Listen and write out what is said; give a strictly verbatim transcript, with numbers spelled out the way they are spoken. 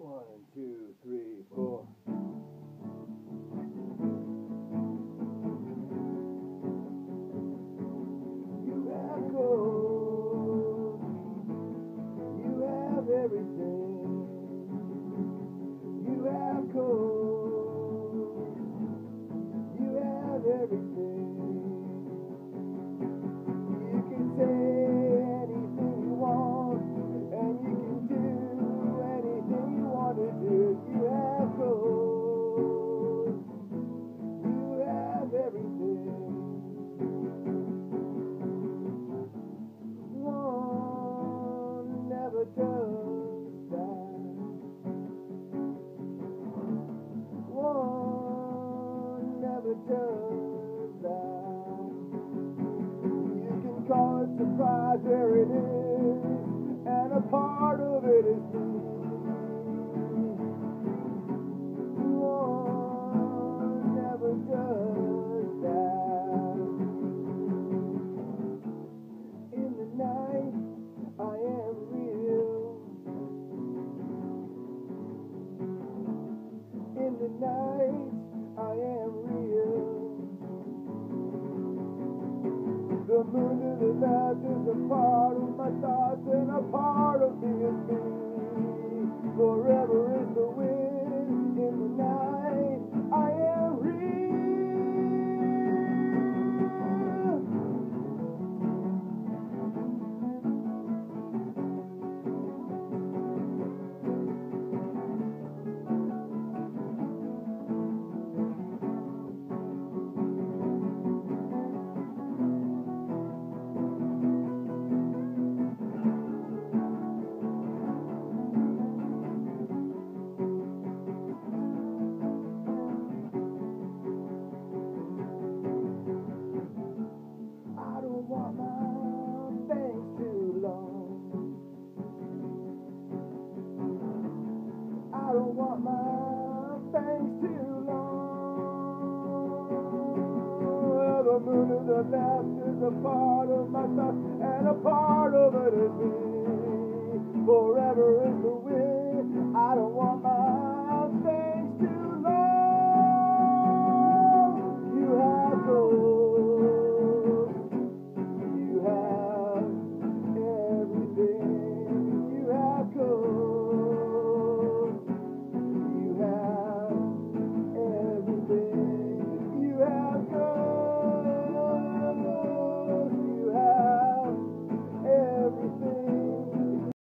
One, two, three, four. You have gold. You have everything. You have gold. You have everything. You can say anything you want, and you can do anything you want to do. You have gold. You have everything. One never does that. One never does that. You can call it surprise, there it is, and a part of it is me. One never does that. In the night, I am real. In the night, I am real. The moon to the left is a part of my thoughts, and a part of me is me. Forever is the wind. In the night, I am real. I don't want my bangs too long. I don't want my bangs too long. The moon to the left is a part of my thoughts, and a part of it is me. For